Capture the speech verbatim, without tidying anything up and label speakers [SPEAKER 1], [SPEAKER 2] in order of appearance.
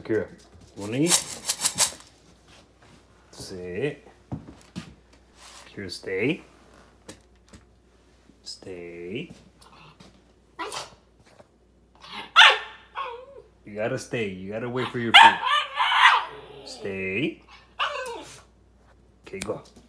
[SPEAKER 1] Akira, wanna eat? Sit. Akira, stay. Stay. You gotta stay. You gotta wait for your food. Stay. Okay, go.